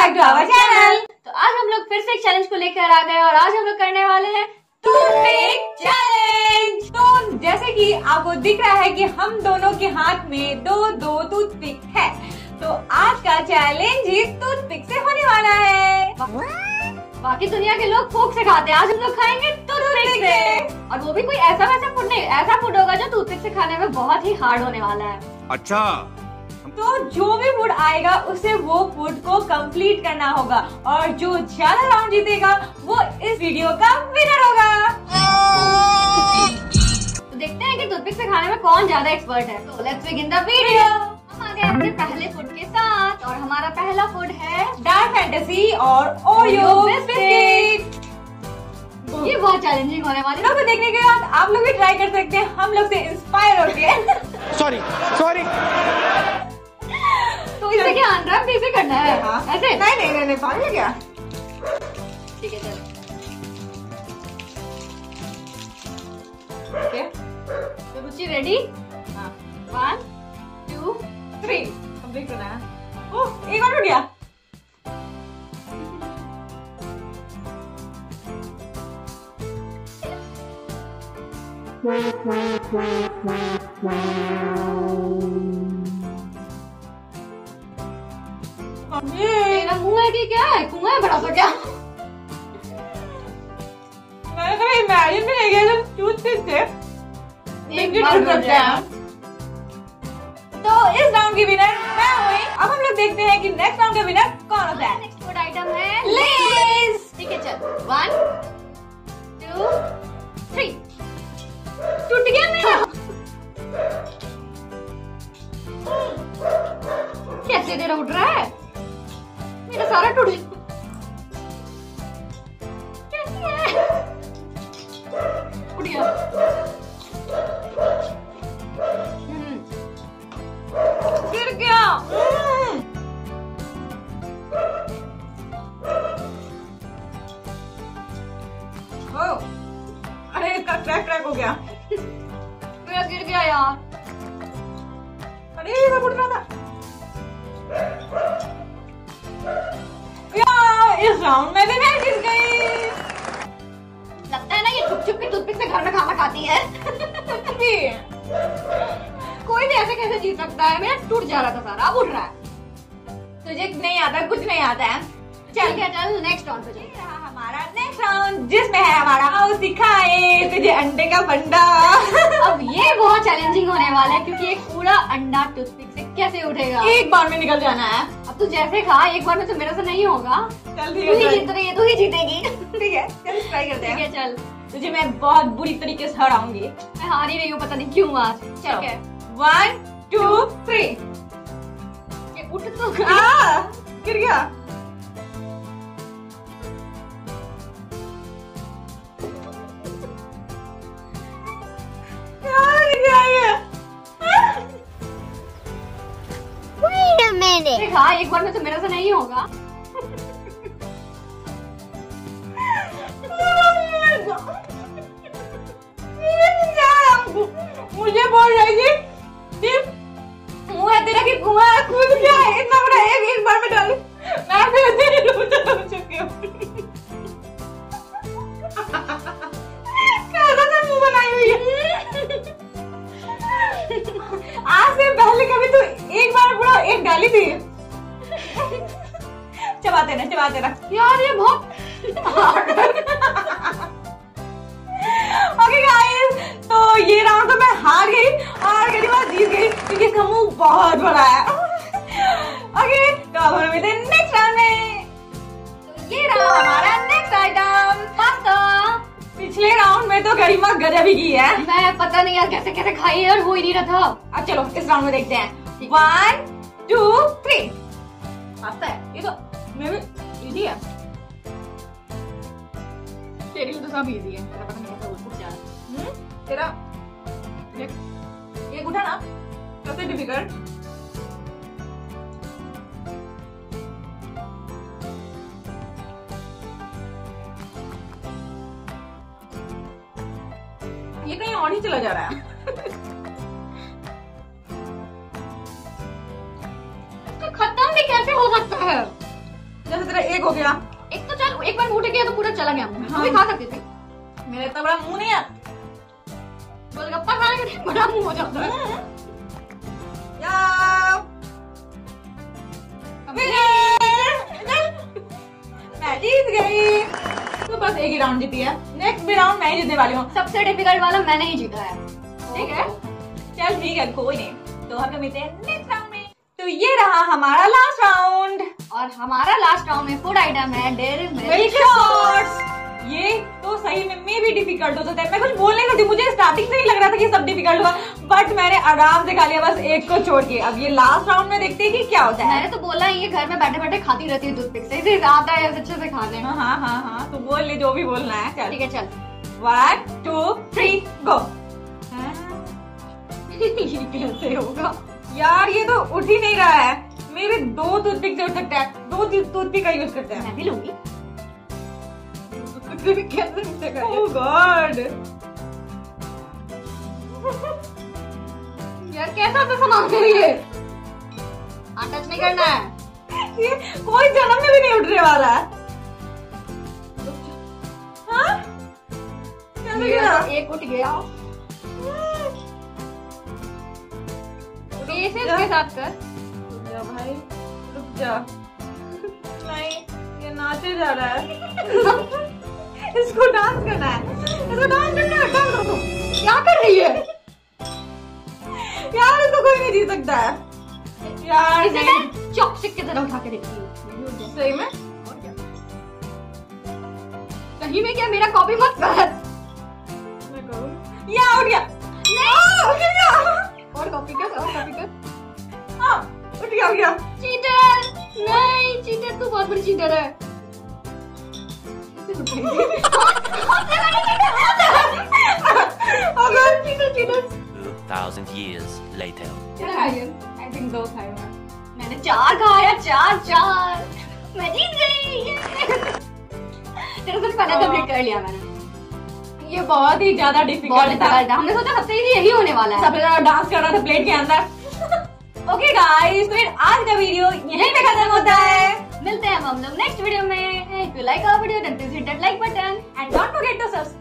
Back to our channel. तो आज हम लोग फिर से एक चैलेंज को लेकर आ गए और आज हम लोग करने वाले हैं टूथपिक चैलेंज। तो जैसे कि आपको दिख रहा है कि हम दोनों के हाथ में दो टूथपिक है, तो आज का चैलेंज ही टूथपिक से होने वाला है। बाकी दुनिया के लोग फोक से खाते हैं, आज हम लोग खाएंगे टूथपिक से। और वो भी कोई ऐसा वैसा फूड नहीं, ऐसा फूड होगा जो टूथपिक से खाने में बहुत ही हार्ड होने वाला है। अच्छा, तो जो भी फूड आएगा उसे वो फूड को कंप्लीट करना होगा और जो ज्यादा राउंड जीतेगा वो इस वीडियो का विनर होगा। तो देखते हैं कि टूथपिक से खाने में कौन ज्यादा एक्सपर्ट है। तो लेट्स बिगिन द वीडियो। हम आ गए अपने पहले फूड के साथ और हमारा पहला फूड है डार्क फैंटेसी और ओरियो बिस्किट। ये बहुत चैलेंजिंग होने वाली लोग को देखने के बाद आप लोग भी ट्राई कर सकते हैं हम लोग से इंस्पायर होके। सॉरी तो इससे क्या अनरैप कैसे करना है? ऐसे नहीं पागल है क्या? ठीक है चलो। ओके तो रुचि रेडी? 1 2 3 कंप्लीट करना है। ओह एक बार हो गया। मेरा मुंह है कि क्या है? कुआं है बड़ा सा क्या? मैंने कभी इमेजिन भी नहीं किया जब टूथपिक से एक बार कर दिया। तो इस राउंड की विनर मैं हुई। अब हम लोग देखते हैं कि नेक्स्ट राउंड का विनर कौन होता है। नेक्स्ट फूड आइटम है लेज। ठीक है चल 1 2 3। टूट गया मेरा। कैसे तेरा उठ रहा है? मेरा सारा टूट गया। कैसे है? उठ गया। गिर गया। अरे इसका क्रैक हो गया। मेरा गिर गया यार। अरे ये सब उठ रहा था यार। इस राउंड में भी मैं जीत गई। लगता है ना ये छुप छुप के टूथपिक से घर में खाना खाती है। कोई भी ऐसे कैसे जीत सकता है? मेरा टूट जा रहा था सारा, अब उठ रहा है। तुझे नहीं आता, कुछ नहीं आता है। चल क्या चल नेक्स्ट राउंड पे चल। हमारा नेक्स्ट राउंड जिसमें है हमारा आओ सिखाए तुझे अंडे का बंडा। अब ये बहुत चैलेंजिंग होने वाला है क्योंकि एक पूरा अंडा टूथपिक से कैसे उठेगा? एक बार में निकल जाना है। अब तू जैसे खा, एक बार में तो मेरे से नहीं होगा। चल तू ठीक ही है, जीत रही है, तू ही जीतेगी। ठीक है चल ट्राई करते ठीक हैं। है चल। तुझे मैं बहुत बुरी तरीके से हराऊंगी। मैं हार ही रही हूँ, पता नहीं क्यों आज। चलो। ठीक है 1 2 3। ये उठ तो गिर गया। खा, एक बार में तो मेरे से नहीं होगा। मुझे बोल रही थी मुँह है तेरा कि कुआं खुद क्या है? इतना बड़ा एक बार में डालूं? मैं फिर से हो चुकी हूँ। कैसा सा मुँह बनाई हुई है। आज से पहले कभी तो एक बार पूरा एक डाली थी। चबाते ना यार ये बहुत ओके गाइस, तो ये राउंड तो मैं हार गई और बाद जीत गई क्योंकि इसका मुंह बहुत बड़ा है। ओके तो अब हम मिलते हैं नेक्स्ट राउंड में। तो ये रहा हमारा नेक्स्ट आइटम पास्ता। पिछले राउंड में तो गरिमा गजब ही की है। मैं पता नहीं यार कैसे कैसे खाई है और हो ही नहीं रहा था। अब चलो इस राउंड में देखते हैं। 1 2 3। पास्ता है ये तो मैं भी इजी है। तेरे लिए तो सब इजी है। तेरा पता नहीं कैसे उठ जा रहा है। तेरा एक उठा ना सबसे डिफिकल्ट। ये कहीं और ही चला जा रहा है। तो खत्म भी कैसे हो सकता है? जैसे तेरा एक हो गया। एक तो चल, एक बार मुंह टेकिया तो पूरा चला गया मुंह में। हाँ। तू भी खा सकती थी। मेरा इतना बड़ा मुंह नहीं है। गोलगप्पा खाने के लिए बड़ा मुंह हो जाता है। मैं जीत गई। तो बस एक ही राउंड जीती है, नेक्स्ट भी राउंड मैं ही जीतने वाली हूँ। सबसे डिफिकल्ट वाला मैंने ही जीता है। ठीक है, चल ठीक है, कोई नहीं। तो हम लोग मिलते हैं नेक्स्ट राउंड में। तो ये रहा हमारा लास्ट राउंड, और हमारा लास्ट राउंड में फूड आइटम है डेयरी मिल्क मिल्क शॉट्स। ये तो सही में भी डिफिकल्ट हो सकता है। मैं कुछ बोल नहीं सकती, मुझे स्टार्टिंग से ही लग रहा था कि सब डिफिकल्ट होगा, बट मैंने आराम से खा लिया बस एक को छोड़ के। अब ये लास्ट राउंड में देखते हैं कि क्या होता है। मैंने तो बोला ये घर में बैठे बैठे खाती रहती है टूथपिक से, इसे आता है अच्छे से खाने। हाँ, तो बोल ले जो भी बोलना है। चल ठीक है, चल 1 2 3 गो। कैसे होगा यार ये तो उठ ही नहीं रहा है। मेरे 2 टूथपिक से उठ सकता है, 2 टूथपिक का यूज करते हैं। मैं भी लूंगी। कैसे उठेगा? Oh God! यार कैसा सा सामान है ये? टच नहीं करना है। ये कोई जन्म में भी नहीं उठने वाला है। हाँ? कैसे गिरा? एक उठ गया। इसे इसके साथ कर। रुक जा भाई, रुक जा। नहीं, ये नाचे जा रहा है। इसको डांस करना है, इसको डांस करना है। डांस करो। क्या कर रही है यार इसको कोई नहीं जीत सकता है यार। इसे नहीं, मैं चॉपस्टिक की तरह उठा के देखती हूँ। सही में और क्या? कहीं में क्या मेरा कॉपी मत कर। मैं करूँ। या उठ गया। नहीं उठ गया। और कॉपी कर, और कॉपी कर। हाँ उठ गया। चीटर नहीं, चीटर तू बहुत बड़ी चीटर है। अगर cheater 2,000 years later. I think 2 खाए मैं। मैंने 4 खाया, 4 मैं जीत गई। तेरे से पहले कंप्लीट कर लिया मैंने। ये बहुत ही ज्यादा बहुत डिफिकल्ट था। डिफिकल्ट था। हमने सोचा सबसे इजी यही होने वाला है। सबसे ज्यादा डांस कर रहा था प्लेट के अंदर। ओके गाइस, तो फिर आज का वीडियो यहीं पे खत्म होता है। मिलते हैं हम लोग नेक्स्ट वीडियो में। If you like our video, then please hit that like button And don't forget to subscribe